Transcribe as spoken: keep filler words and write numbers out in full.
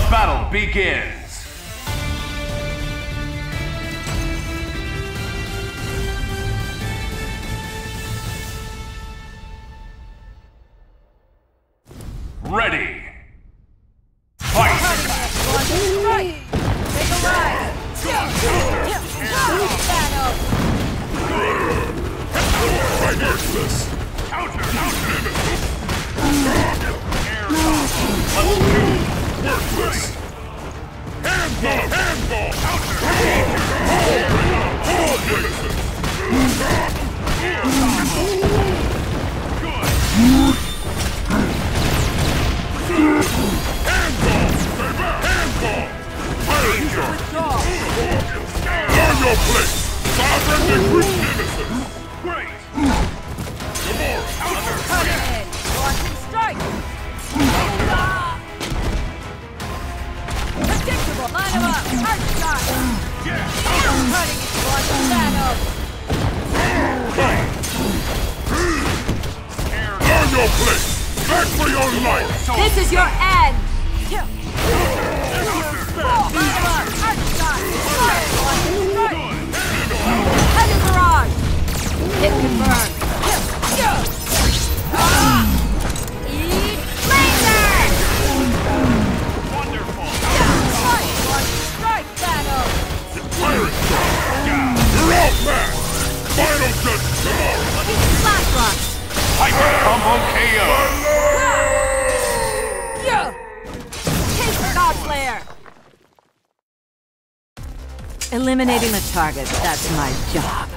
battle begins. Ready. Fight! Right! Take a ride! Battle! Worthless! Counter! Counter! Level two! Worthless! Handball! Handball! All innocent! Handball! Handball! Pirate shot! Learn your place! Sovereign decree innocence! Great! Cut it in! Launch and strike! Predictable! Line him up! Hard shot! Cutting it! Launch and shadow! Learn your place! Back for your life! This is your end! Line him up! Hard shot! Launch and strike! Head in barrage! Hit confirmed! Eat laser! Wonderful! Strike! Launch and strike battle! Pirate shot! You're out, man! Final judgment tomorrow! Flash rock! Hyper combo K O! Yeah! Take the God Slayer! Eliminating a target, that's my job.